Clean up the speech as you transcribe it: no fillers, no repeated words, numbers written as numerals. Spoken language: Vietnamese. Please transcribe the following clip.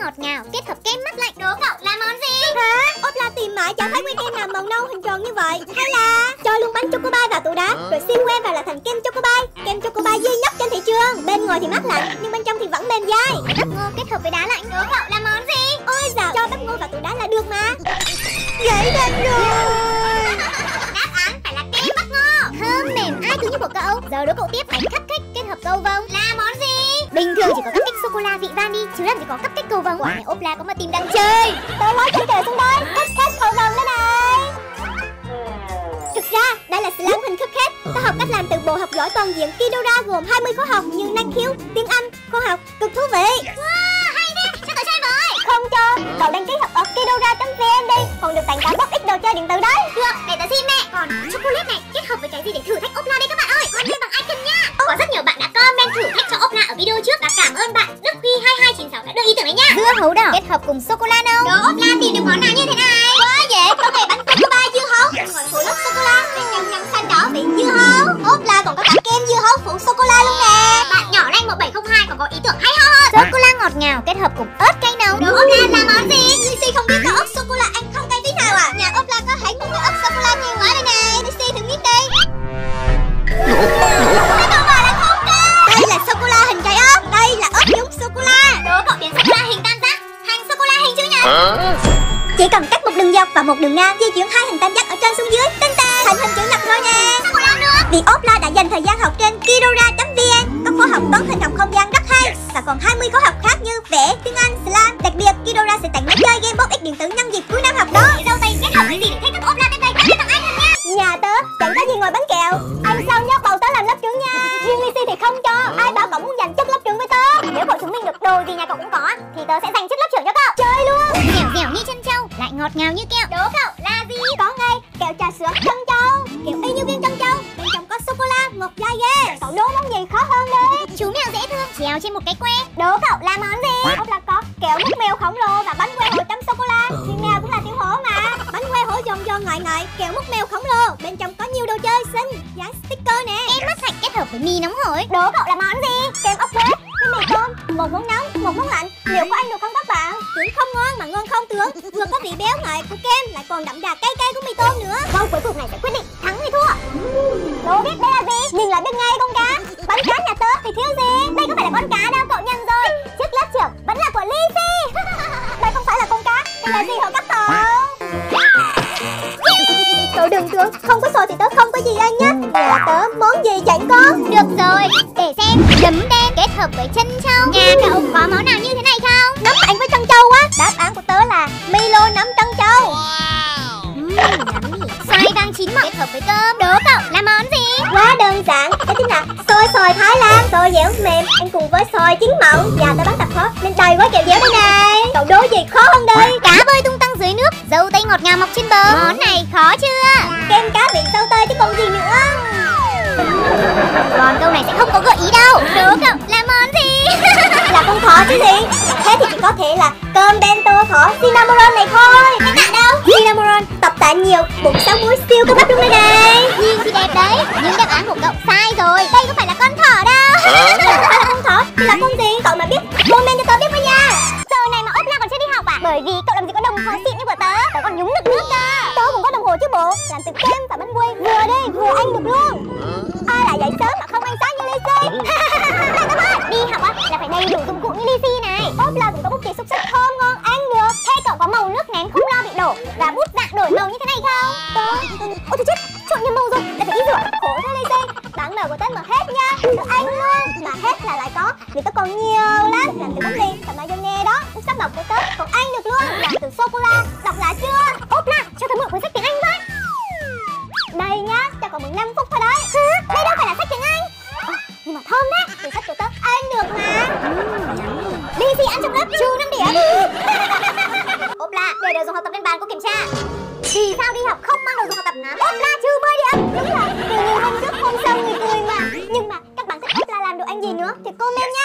ngọt ngào kết hợp kem mát lạnh. Đố cậu là món gì? Hả? Ốp la tìm mãi chẳng thấy nguyên kem nào màu nâu hình tròn như vậy. Hay là cho luôn bánh choco pie vào tủ đá rồi xiên que vào là thành kem choco pie. Kem choco pie duy nhất trên thị trường. Bên ngoài thì mát lạnh nhưng bên trong thì vẫn mềm dai. Bắp ngô kết hợp với đá lạnh. Đố cậu là món gì? Ôi dào, cho bắp ngô vào tủ đá là được mà. Vậy thành rồi. Đáp án phải là kem bắp ngô. Thơm mềm ai cứ như của cậu. Giờ đố cậu tiếp bánh cupcake kết hợp cầu vồng là món gì? Bình thường chỉ có cupcake sô cô la vị vani chứ làm gì có cupcake cầu vồng. Quả này ốp la có mà tìm đang chơi. Tớ nói chân trời xuống đây. Cupcake cầu vồng đây này. Thực ra đây là slime hình cupcake. Tớ học cách làm từ bộ học giỏi toàn diện Kidora gồm 20 khóa học như năng khiếu, tiếng Anh, khoa học, cực thú vị. Wow, hay thế, cho tớ chơi với. Không cho, cậu đăng ký học ở kidora.vn đi, còn được tặng cả box ít đồ chơi điện tử đấy. Được, để tớ xin mẹ. Còn chocolate này kết hợp với cái gì để thử thách ốp la đây các bạn ơi? Comment bằng icon nha. Có rất nhiều bạn đã comment thử thách cho ốp la ở video trước và cảm ơn bạn Đức Huy 2296 đã đưa ý tưởng này nha. Dưa hấu đỏ kết hợp cùng sô cô la nâu. Đố ốp la tìm được món nào như thế này? Quá dễ, có thể bánh choco pie dưa hấu, bên ngoài phủ lớp sô cô la, bên trong nhân xanh đỏ vị dưa hấu. Ốp la còn có cả kem dưa hấu phủ sô cô la luôn nè. Bạn nhỏ lanh 1702 còn có ý tưởng hay ho hơn. Sô cô la ngọt ngào kết hợp cùng ớt cay nồng. Đố ốp la là món gì? Lucy không biết có ớt sô cô la ăn không cay tí nào à? Nhà ốp la có hãy mua ớt sô cô la nhiều quá đây nè. Lucy thử biết đi. Đây là sô cô la hình trái ớt, đây là ớt nhúng sô cô la. Đố cậu biến sô cô la hình tam giác thành sô cô la hình chữ nhật. Chỉ cần cắt một đường dọc và một đường ngang, di chuyển hai hình tam giác ở trên xuống dưới, tinh tề thành hình chữ nhật rồi nè. Sao còn làm được? Vì ốp la đã dành thời gian học trên kidora.vn, có khóa học toán hình học không gian rất hay và còn 20 khóa học khác như vẽ, tiếng Anh, slam. Đặc biệt Kidora sẽ tặng máy chơi game box ít điện tử nhân dịp cuối năm học đó. Dâu tây kết hợp với gì để thích các ốp la bên đây comment bằng icon nha. Nhà tớ chẳng có gì ngoài bánh kẹo. Anh sao nhớ bầu tớ làm lớp trưởng nha. Riêng Lizzy thì không cho. Ai bảo cậu muốn giành chức lớp trưởng với tớ? Nếu cậu chứng minh được đồ gì nhà cậu cũng có thì tớ sẽ giành chức lớp trưởng cho cậu. Chơi luôn. Dẻo dẻo như chân trâu lại ngọt ngào như kẹo. Đố cậu là gì? Có ngay kẹo trà sữa chân trâu, kiểu y như viên chân trâu, bên trong có sô cô la ngọt dai ghê. Cậu đố món gì khó hơn đi. Chú mèo dễ thương treo trên một cái que. Đố cậu là món gì? Ốp la có kẹo mút mèo khổng lồ và bánh que hổ chấm sô cô la. Vì mèo cũng là tiểu hổ mà. Bánh que hổ giòn giòn ngậy ngậy, kẹo mút mèo khổng lồ, bên trong có nhiều đồ chơi xinh, dán sticker nè. Kem mát sạch kết hợp với mì nóng hổi. Đố cậu là món gì? Kem ốc quế với mì tôm, một món nóng, một món lạnh. Liệu có ăn được không các bạn? Tưởng không ngon mà ngon không tưởng. Vừa có vị béo ngậy của kem lại còn đậm đà cay cay của mì tôm nữa. Câu cuối cùng này sẽ quyết định thắng hay thua. Đố biết đây là gì? Nhìn lại biết ngay con cá. Bánh cá nhà tớ thì thiếu gì? Đây có phải là con cá đâu, cậu nhầm rồi. Chiếc lớp trưởng vẫn là của Lizzy. Đây không phải là con cá, đây là gì hả các cậu? Cậu đừng tưởng không có sồi thì tớ không có gì anh nhé. Nhà tớ món gì chẳng có. Được rồi, để xem. Nấm đen kết hợp với chân trâu. Nhà cậu có món nào như thế này không? Nấm mạnh với chân trâu á. Đáp án của tớ là Milo nấm chân trâu. Xoài vàng chín mọng kết hợp với cơm. Đố cậu là món gì? Quá đơn giản, đó chính là xôi Thái Lan. Xôi dẻo mềm ăn cùng với xoài chín mọng. Và tớ bán tập khó nên đầy quá kẹo dẻo đây này. Cậu đố gì khó hơn đây? Cá bơi tung tăng dưới nước, dâu tây ngọt ngào mọc trên bờ. Món này khó chưa? Kem cá vị dâu tây chứ còn gì nữa. Còn câu này sẽ không có gợi ý đâu. Đố cậu là món gì? Là con thỏ chứ gì. Thế thì chỉ có thể là cơm bento thỏ cinnamon này thôi. Các bạn đâu? Cinnamon tập tạ nhiều, bụng sáu muối siêu cơ bắp luôn đây này. Nhìn thì đẹp đấy, nhưng đáp án của cậu sai rồi. Đây không phải là con thỏ đâu. Không phải là con thỏ thì là con gì? Cậu mà biết comment cho tớ biết với nha. Giờ này mà ốp la còn chưa đi học à? Bởi vì cậu làm gì có đồng hồ xịn như của tớ. Tớ còn nhúng được nước cơ. Tớ cũng có đồng hồ chứ bộ. Làm từ kem và bánh quy vừa đi vừa ăn được luôn. Ai lại dậy sớm mà không ăn sáng như Lizzy? Đi học á là phải đầy đủ dụng cụ như Lizzy này. Ốp la cũng có bút chì xúc xích thơm ngon ăn được. Thế cậu có màu nước nén không lo bị đổ và bút dạng đổi màu như thế này không? Ôi trời chết, trộn nhầm màu rồi, lại phải đi rửa. Khổ thế Lizzy, bản màu của tớ mà hết nha. Tớ ăn luôn, mà hết là lại có. Vì tớ còn nhiều lắm, làm từ bánh mì và mayonnaise đó. Sắc đọc của tớ còn ăn được luôn, làm từ sô cô la. Đọc lại chưa? Ốp la, cho tớ mượn cuốn sách tiếng Anh với. Đây nhá, cho còn 15 phút thôi đấy. Hả? Đây đâu phải là sách tiếng Anh. Nhưng mà thơm đấy, từ sách của tớ ăn được mà. Lizzy ăn trong lớp trừ 5 điểm. Ốp la, để đồ dùng học tập lên bàn cô kiểm tra. Vì sao đi học không mang đồ dùng học tập hả? Ốp la trừ 10 điểm. Đúng rồi, từ nhiều hôm trước hôm sau người cười mà. Nhưng mà các bạn thích ốp la làm đồ ăn gì nữa thì comment nha.